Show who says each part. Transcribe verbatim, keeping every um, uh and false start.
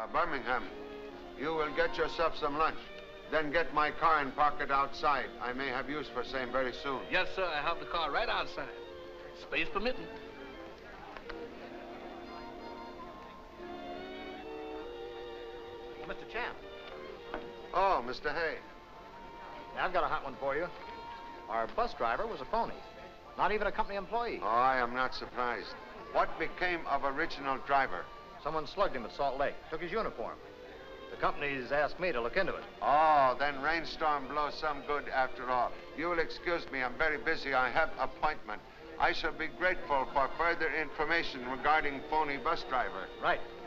Speaker 1: Birmingham. You will get yourself some lunch. Then get my car and park it outside. I may have use for same very soon.
Speaker 2: Yes, sir. I have the car right outside. Space permitting.
Speaker 3: Mister Champ.
Speaker 1: Oh, Mister Hay.
Speaker 3: Yeah, I've got a hot one for you. Our bus driver was a phony. Not even a company employee.
Speaker 1: Oh, I am not surprised. What became of original driver?
Speaker 3: Someone slugged him at Salt Lake, took his uniform. The company's asked me to look into it.
Speaker 1: Oh, then rainstorm blows some good after all. You will excuse me, I'm very busy. I have appointment. I shall be grateful for further information regarding phony bus driver.
Speaker 3: Right.